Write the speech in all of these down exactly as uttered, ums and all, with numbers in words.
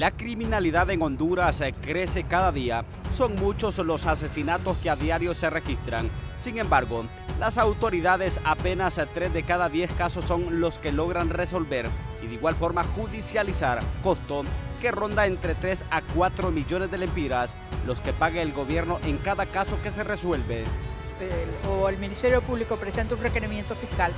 La criminalidad en Honduras crece cada día. Son muchos los asesinatos que a diario se registran. Sin embargo, las autoridades apenas tres de cada diez casos son los que logran resolver y de igual forma judicializar, costo que ronda entre tres a cuatro millones de lempiras, los que paga el gobierno en cada caso que se resuelve. El, o el Ministerio Público presenta un requerimiento fiscal,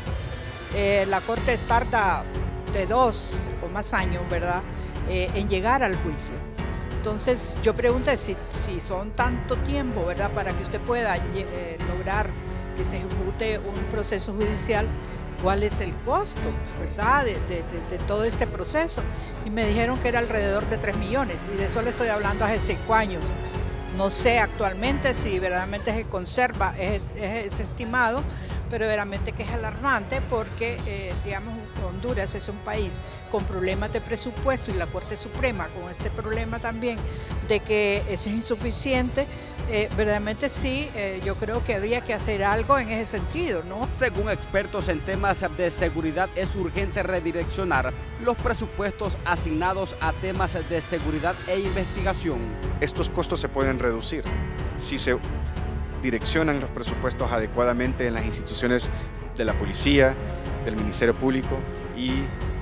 eh, la Corte tarda de dos o más años, ¿verdad?, eh, en llegar al juicio. Entonces yo pregunto si, si son tanto tiempo, ¿verdad?, para que usted pueda eh, lograr que se ejecute un proceso judicial, ¿cuál es el costo, verdad, de, de, de, de todo este proceso? Y me dijeron que era alrededor de tres millones, y de eso le estoy hablando hace cinco años. No sé actualmente si verdaderamente se conserva ese, ese estimado, pero verdaderamente que es alarmante porque, eh, digamos, Honduras es un país con problemas de presupuesto y la Corte Suprema con este problema también de que eso es insuficiente. Eh, verdaderamente sí, eh, yo creo que habría que hacer algo en ese sentido, ¿no? Según expertos en temas de seguridad, es urgente redireccionar los presupuestos asignados a temas de seguridad e investigación. Estos costos se pueden reducir si se direccionan los presupuestos adecuadamente en las instituciones de la policía, del Ministerio Público y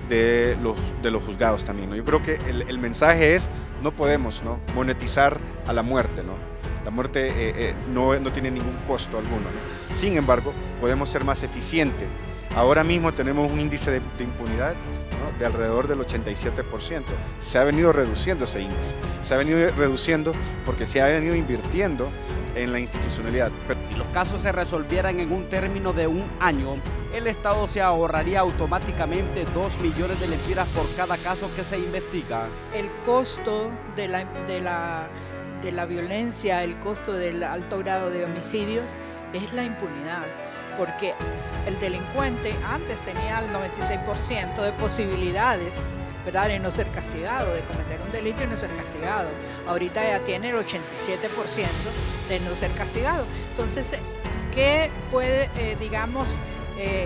de los, de los juzgados también, ¿no? Yo creo que el, el mensaje es, no podemos, ¿no?, monetizar a la muerte, ¿no? La muerte eh, eh, no, no tiene ningún costo alguno, ¿no? Sin embargo, podemos ser más eficientes. Ahora mismo tenemos un índice de, de impunidad, ¿no?, de alrededor del ochenta y siete por ciento. Se ha venido reduciendo ese índice. Se ha venido reduciendo porque se ha venido invirtiendo en la institucionalidad. Si los casos se resolvieran en un término de un año, el Estado se ahorraría automáticamente dos millones de lempiras por cada caso que se investiga. El costo de la, de la, de la violencia, el costo del alto grado de homicidios es la impunidad, porque el delincuente antes tenía el noventa y seis por ciento de posibilidades, ¿verdad?, de no ser castigado, de cometer un delito y no ser castigado. Ahorita ya tiene el ochenta y siete por ciento de no ser castigado. Entonces, ¿qué puede, eh, digamos, eh,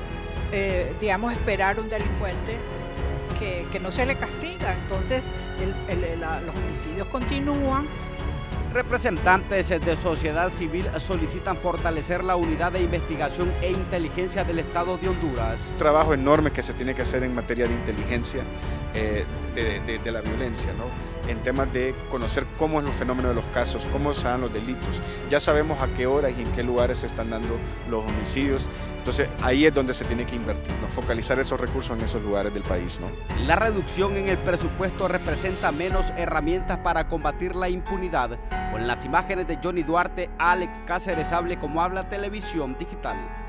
eh, digamos, esperar un delincuente que, que no se le castiga? Entonces, el, el, la, los homicidios continúan. Representantes de sociedad civil solicitan fortalecer la unidad de investigación e inteligencia del Estado de Honduras. Un trabajo enorme que se tiene que hacer en materia de inteligencia eh, de, de, de la violencia, ¿no?, en temas de conocer cómo es el fenómeno de los casos, cómo se dan los delitos. Ya sabemos a qué horas y en qué lugares se están dando los homicidios. Entonces ahí es donde se tiene que invertir, ¿no?, focalizar esos recursos en esos lugares del país, ¿no? La reducción en el presupuesto representa menos herramientas para combatir la impunidad. Con las imágenes de Johnny Duarte, Alex Cáceres Hable como habla Televisión Digital.